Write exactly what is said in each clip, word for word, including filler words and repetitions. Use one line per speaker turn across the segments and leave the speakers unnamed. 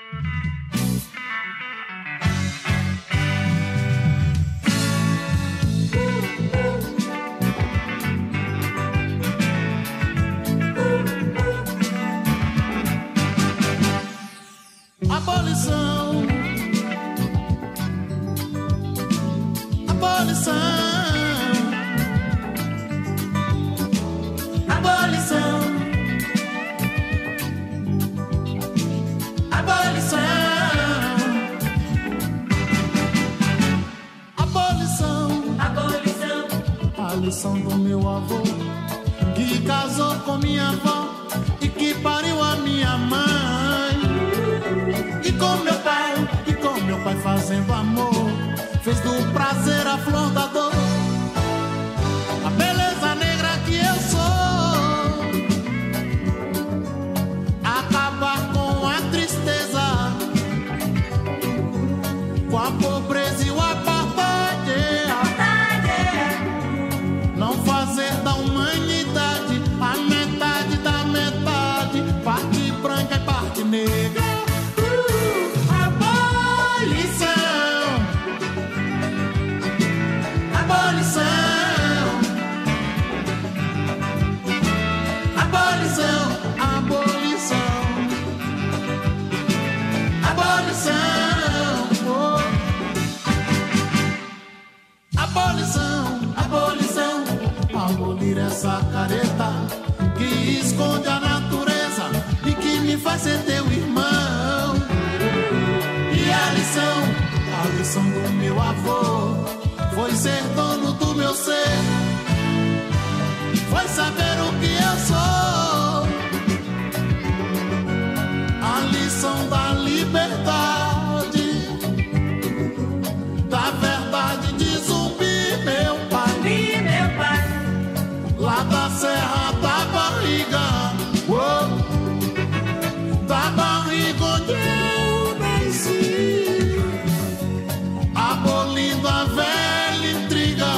Abolição, abolição, abolição, abolição, abolição, abolição. A lição do meu avô, que casou com minha avó e que pariu a minha mãe. E com meu pai, e com meu pai fazendo amor, fez do prazer a flor da dor. A beleza negra que eu sou, acabar com a tristeza, com a pobreza e o apartheid. Não fazer da humanidade a metade da metade, parte branca e parte negra. Abolir essa careta que esconde a natureza e que me faz ser teu irmão. E a lição, a lição do meu avô foi ser dono do meu ser, foi saber o que eu sou. A lição da liberdade, da verdade de Zumbi, meu pai, meu pai. Lá da Serra da Barriga, oh, da barriga onde eu nasci, abolindo a velha intriga,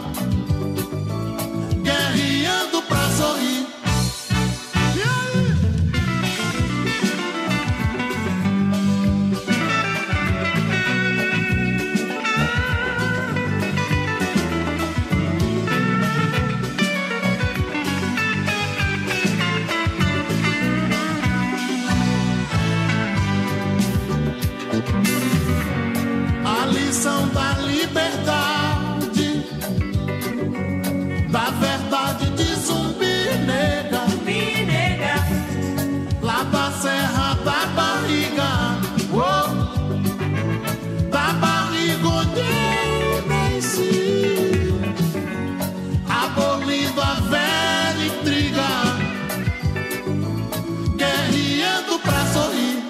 guerreando pra sorrir. E aí? A lição da liberdade, da verdade de Zumbi, nega, Zumbi, nega. Lá da Serra da Barriga, oh, da barriga onde eu nasci, abolindo a velha intriga, guerreando pra sorrir.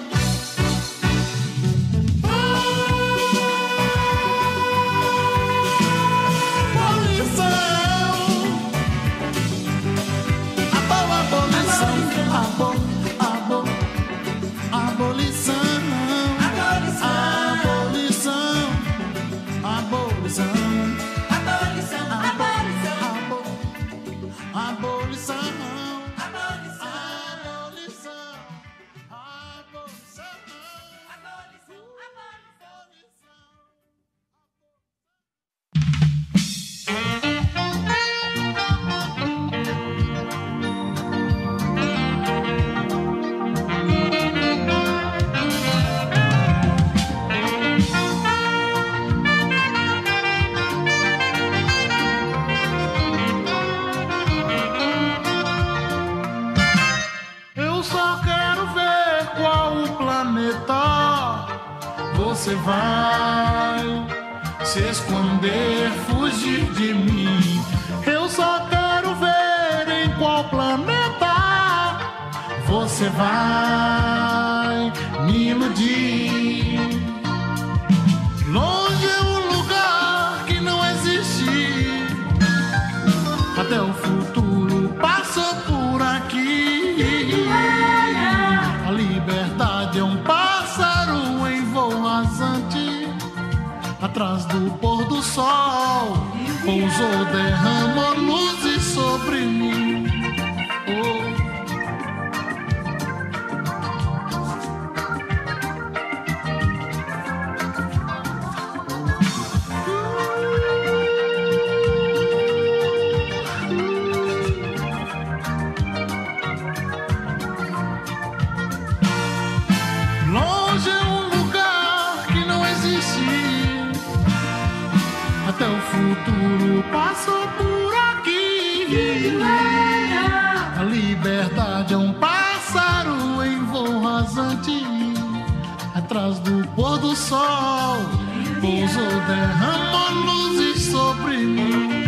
Você vai se esconder, fugir de mim. Eu só quero ver em qual planeta você vai me iludir. Longe é um lugar que não existe, até o futuro passou por aqui. A liberdade é um pássaro em voo rasante, atrás do pôr do sol pousou, derramou luzes sobre mim. Oh. quando passou por aqui. A liberdade é um pássaro em voo rasante, atrás do pôr do sol pousou, derramou luzes sobre mim.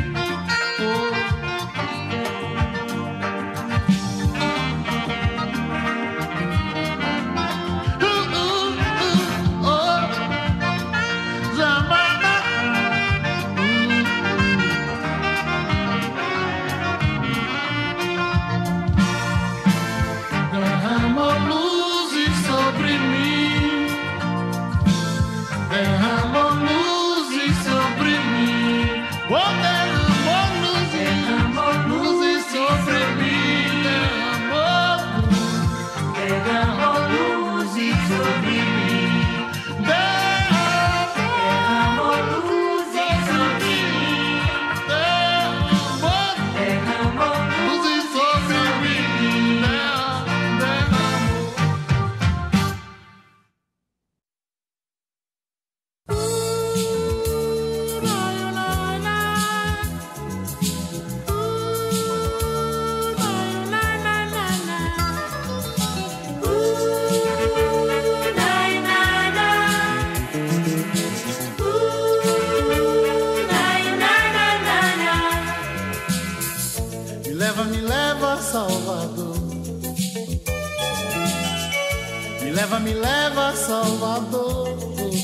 Me leva, Salvador.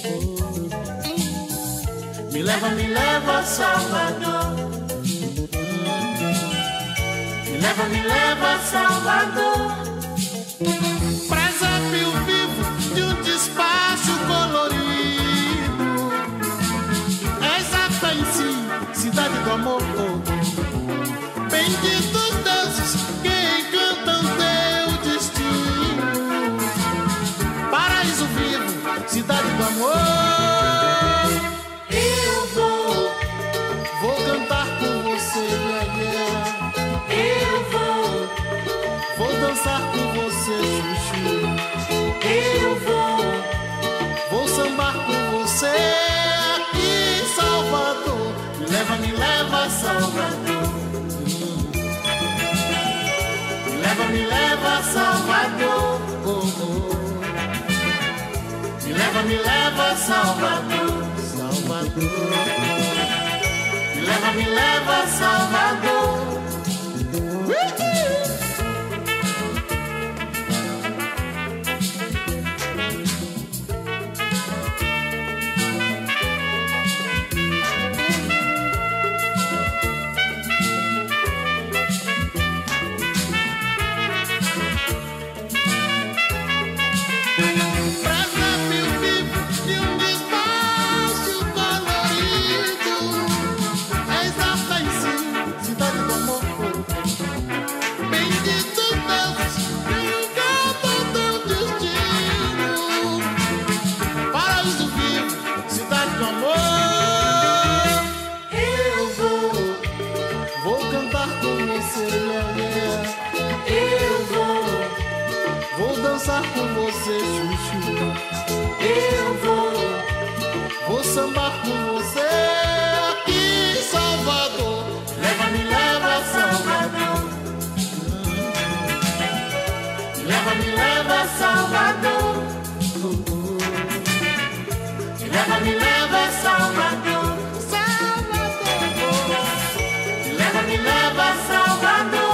Me leva, me leva, Salvador. Me leva, me leva, Salvador.
Presépio vivo de um despacho colorido. Exata em si, cidade do amor. Benditos deuses que encantam teu destino. Paraíso vivo, cidade do amor.
Eu vou,
vou cantar com você, yeah, yeah.
Eu vou,
vou dançar com você, chuchu.
Eu vou,
vou sambar com você aqui em Salvador. Me leva, me leva, Salvador. Me leva, me leva, Salvador. Oh, oh. Me leva, me leva, Salvador, Salvador. Me leva, me leva, Salvador. Com você, chuchu.
Eu vou,
vou sambar com você aqui em Salvador.
Leva, me leva, Salvador. Leva, me leva, Salvador. Leva, me leva, Salvador.
Salvador.
Leva, me leva, Salvador.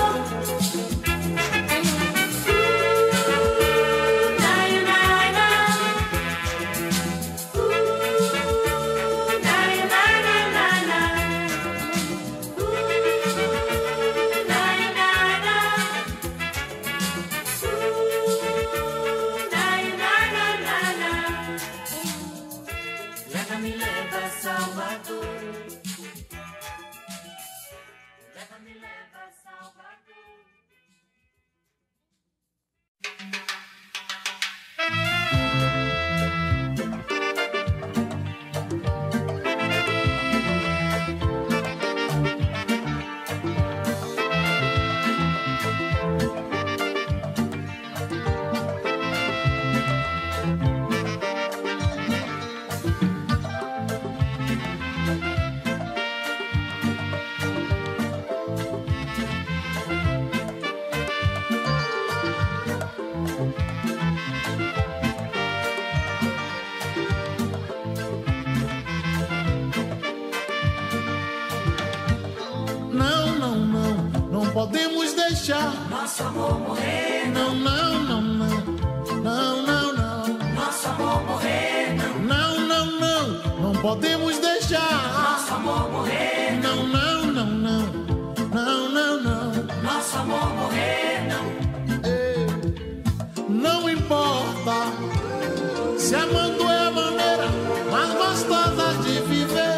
Não, não, não, não podemos deixar
nosso amor morrer.
Não, não, não, não, não, não, não.
Nosso amor morrer.
Não, não, não, não podemos deixar
nosso amor morrer.
Não, não, não, não, não, não, não.
Nosso amor morrer.
Ei, não importa se amando é a maneira mais gostosa de viver.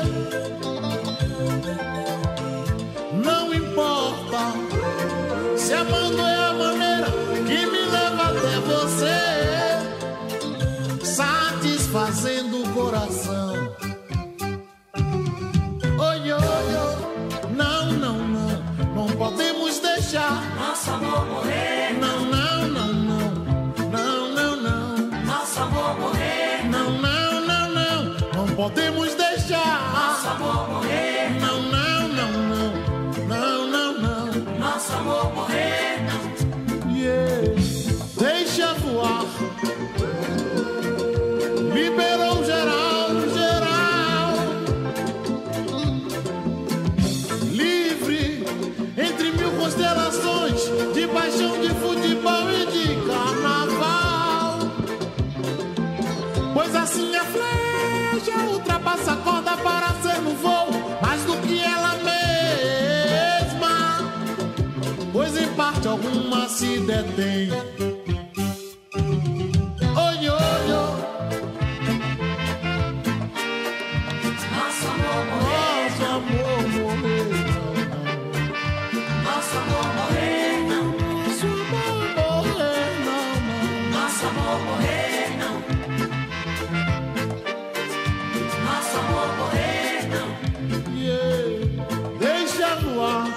Não importa se amando é a maneira que me leva até você, satisfazendo o coração. Oi, oi, oi. Não, não, não, não podemos deixar
nosso amor morrer.
Não, não, não, não, não, não, não.
Nosso amor morrer.
Não, não, não, não, não podemos deixar
nosso amor morrer.
Não, não, não, não, não, não, não.
Nosso amor morrer.
Yeah. Deixa voar. Liberou geral, geral. Livre entre mil constelações de paixão, de futebol e de carnaval. Pois assim a flecha ultrapassa a corda para ser no voo mais do que ela mesma, pois em parte alguma se detém. Oi, oi, oi.
Nosso amor morrer.
Nosso amor morrer.
Nosso amor morrer.
Nosso amor morrer.
Nosso amor morrer. Nosso amor morrer.
Yeah. Deixa voar.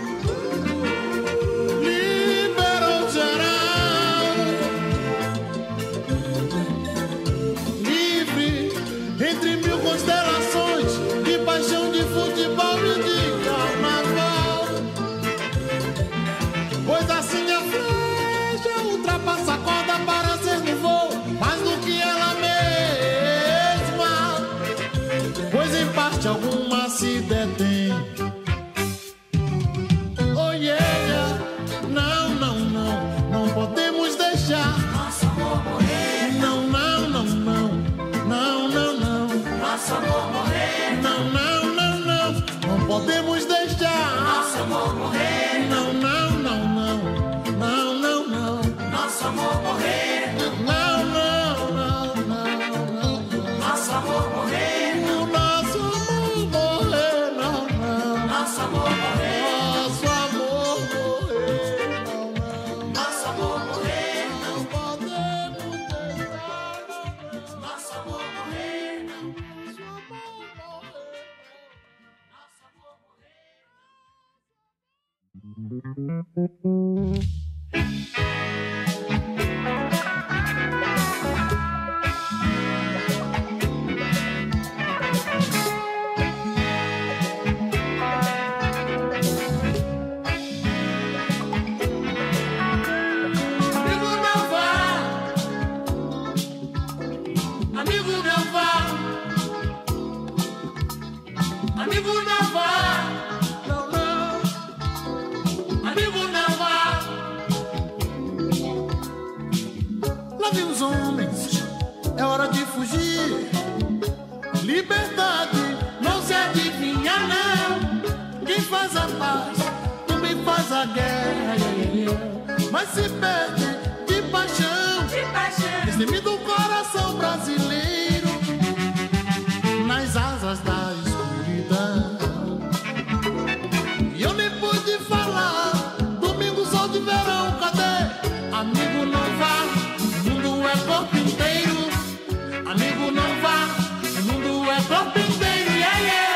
Liberou geral. Livre entre mil constelações de paixão, de futebol e de carnaval. Pois assim a flecha ultrapassa a corda para ser no voo mais do que ela mesma, pois em parte alguma se detém. Oh yeah, yeah. Não, não, não, não podemos deixar
nosso amor morrer.
Não, não, não, não, não, não, não.
Nosso amor morrer.
Não, não, não, não, não podemos deixar
nosso amor morrer.
Não, não, não, não, não, não, não.
Nosso amor morrer.
Não, não, não, não, não.
Nosso amor morrer.
O nosso amor morrer, não, não.
Nosso amor morrer.
Nosso amor morrer, não, não.
Nosso amor morrer.
Não podemos deixar,
Nosso amor morrer.
nosso amor morrer.
Nosso amor morrer.
Amigo, não vá. Amigo, não vá. Amigo, não vá. Não, não. Amigo, não vá. Lá vem os homens, é hora de fugir. Liberdade não se adivinha, não. Quem faz a paz também faz a guerra, mas se perde de paixão,
De paixão.
destemido o coração brasileiro nas asas da escuridão. E eu nem pude falar, domingo sol de verão, cadê? Amigo, não vá, o mundo é corpo inteiro. Amigo, não vá, o mundo é corpo inteiro, yeah, yeah.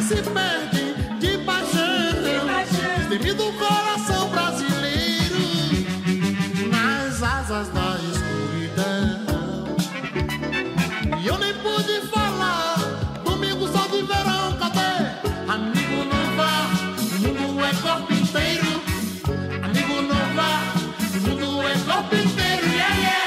se perdem de paixão, destemido o coração brasileiro nas asas da escuridão. E eu nem pude falar, domingo só de verão, cadê? Amigo, não vá, o mundo é corpo inteiro. Amigo, não vá, o mundo é corpo inteiro, yeah, yeah.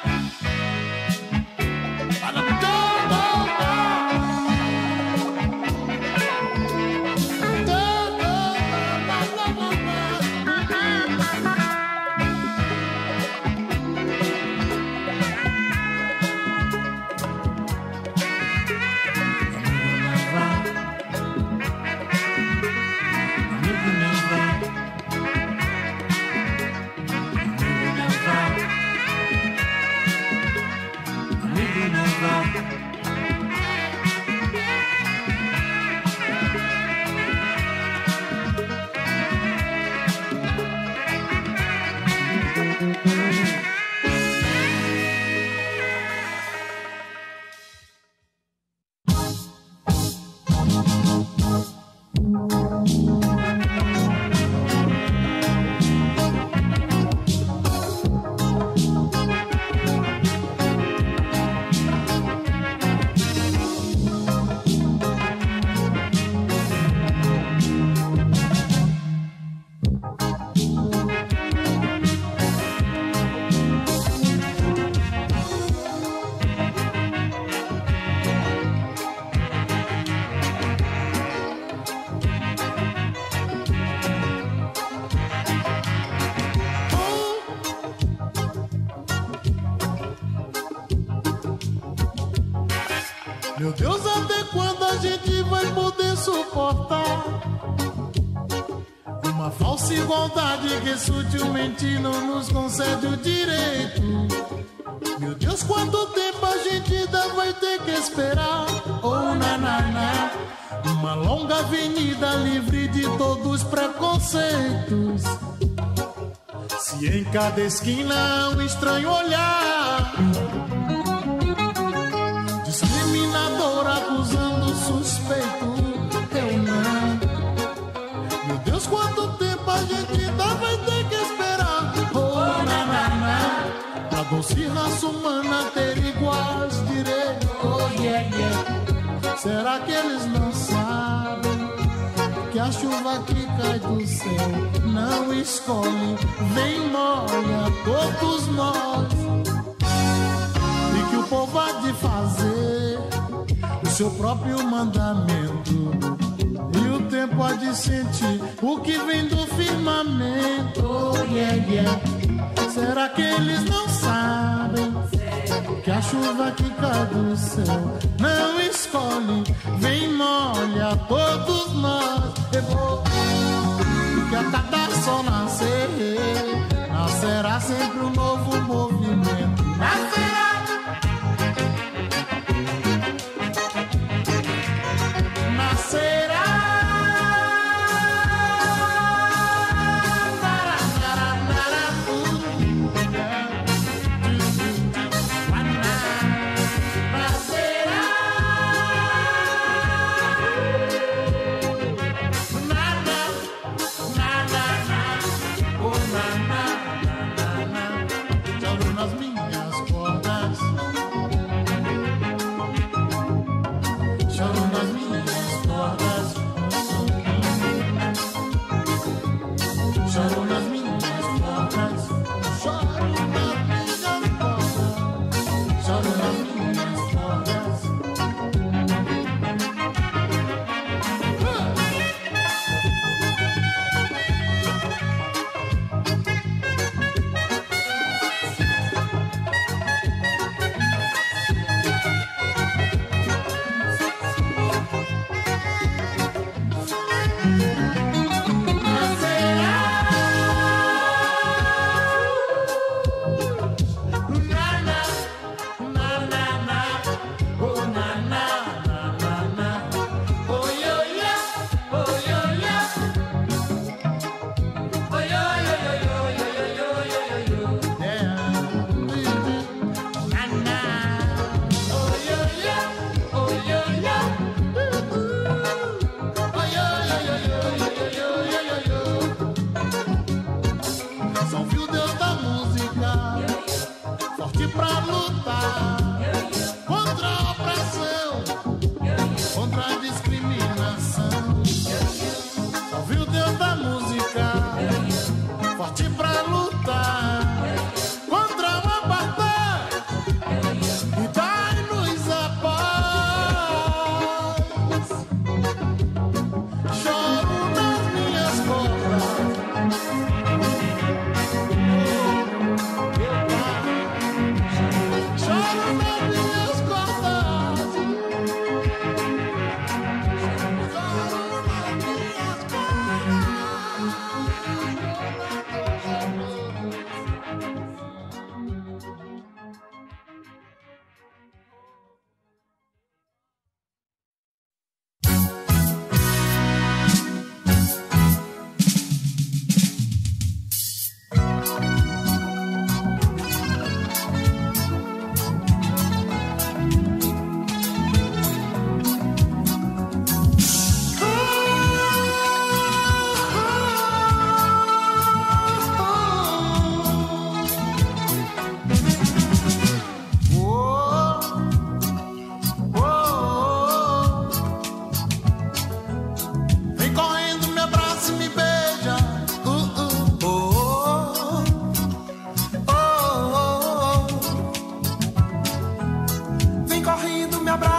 Meu Deus, até quando a gente vai poder suportar uma falsa igualdade que sutilmente não nos concede o direito? Meu Deus, quanto tempo a gente ainda vai ter que esperar? Oh, nanana, uma longa avenida livre de todos os preconceitos. Se em cada esquina um estranho olhar discriminador acusando o suspeito, eu não. Meu Deus, quanto tempo a gente ainda vai ter que esperar? Oh, nanana, pra doce raça humana ter iguais direitos. Oh, yeah, yeah. Será que eles não sabem que a chuva que cai do céu não escolhe, vem molha todos nós? E que o povo há de fazer o seu próprio mandamento, e o tempo há de sentir o que vem do firmamento. Oh, yeah, yeah. Será que eles não sabem que a chuva que cai do céu não escolhe, vem molha todos nós? Que a cada sol nascer, nascerá sempre um novo movimento. Nascerá.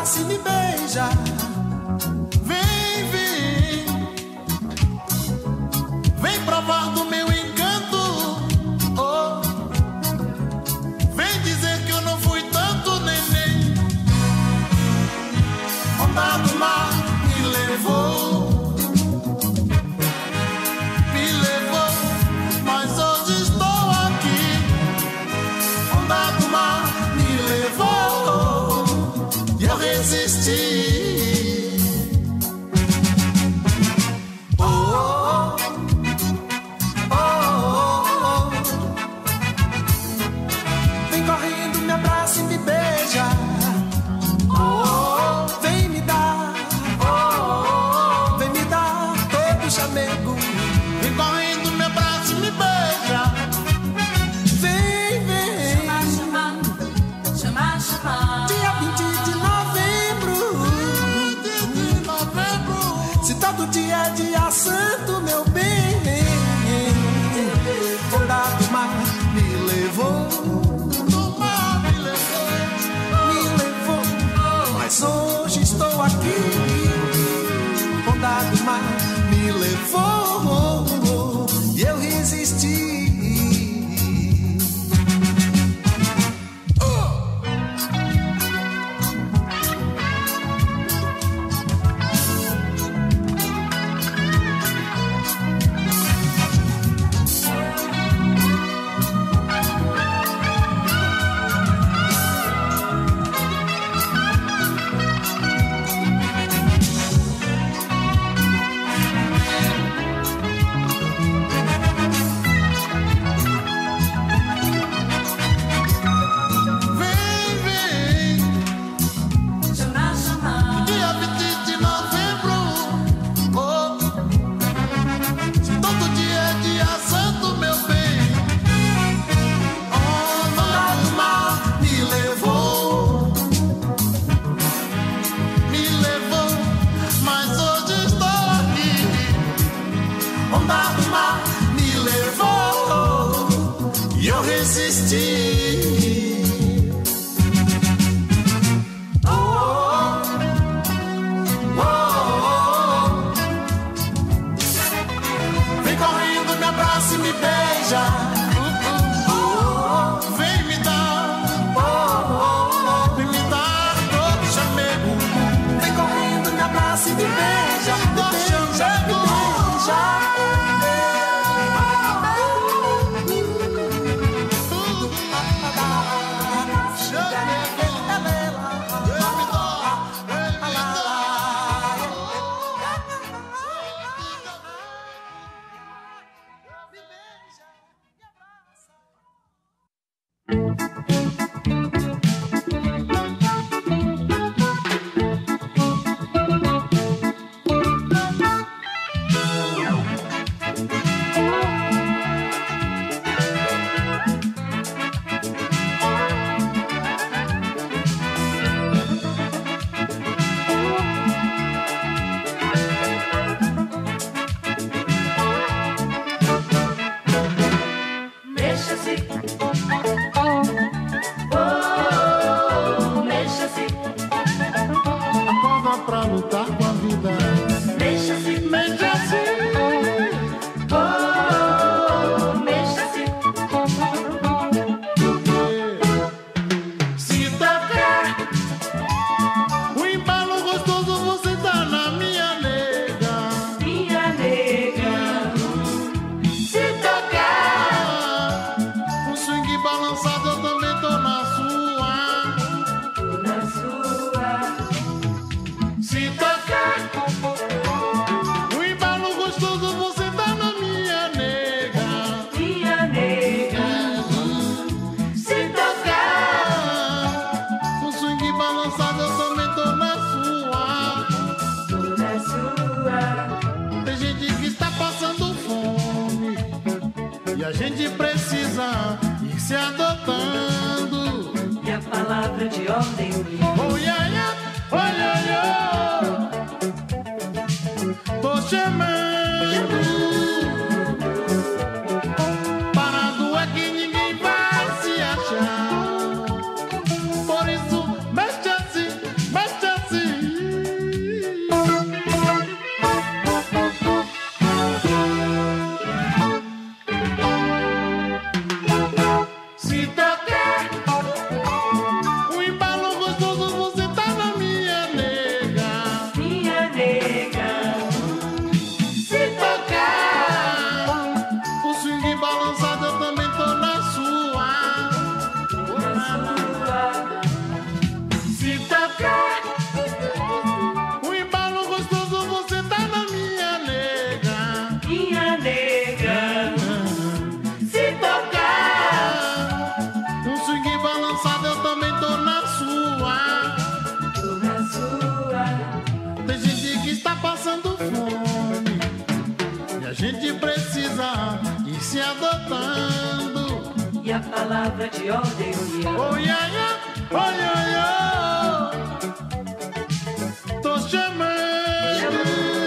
abraça e me beija. Vem, vem, vem provar do meu encanto. Oh, vem dizer que eu não fui tanto neném. Onda do mar me levou, me levou, mas hoje estou aqui. Onda do mar me levou e eu resisti. Oh, oh, oh, oh, oh. Vem correndo, me abraça e me beija. Oh, vem me dar, oh, vem me dar todo o chamego. Vem correndo, me abraça e me beija. Vem, vem,
Chama, chama, chama.
dia vinte de novembro. vinte de novembro. Se todo dia é dia santo, meu bem. Onda do mar me levou, do mar me levou, me levou, mas hoje estou aqui. Onda do mar me levou e eu resisti. Vem, vem,
Chama, chama.
dia vinte de novembro. Oh, se todo dia é dia santo, meu bem. Onda do mar me levou, me levou, mas hoje estou aqui. Onda do mar me levou e eu resisti. Oh, oh, oh, oh. Vem correndo, me abraça e me beija. Oh, oh, vem me dar, oh, oh, oh. Vem me dar todo chamego. Vem correndo, me abraça e me beija. Me beija, me beija.
Mexa-se. Oh, mexa-se.
Acorda pra lutar com a vida.
Mexa-se.
Mexa-se.
Oh, mexa-se.
Se tocar o embalo gostoso, você tá na minha nega.
Minha nega. Se tocar
O swing balançado, eu também tô na sua.
na sua.
Se tocar o embalo gostoso, você tá na minha nega.
Minha nega. Se tocar
O swing balançado, eu também tô na sua.
na sua.
Tem gente que está passando fome e a gente precisa ir se adotando.
E a palavra de ordem.
Oh, yeah, yeah. Oh, yeah, yeah. Tô chamando. Parado é que ninguém vai se achar. Por isso, mexe assim, mexe assim.
palavra de ordem,
oh yeah, yeah, oh yeah, yeah. Tô chamando,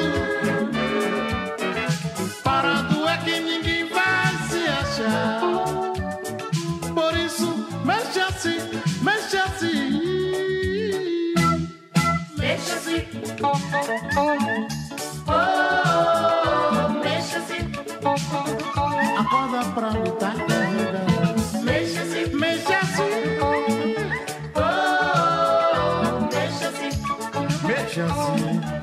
parado é que ninguém vai se achar. Por isso, mexe assim, mexe assim.
Mexe assim, oh, mexe assim.
Acorda pra me dar comida.
Mexe assim,
Mexe assim,
oh, mexe assim.
mexe assim.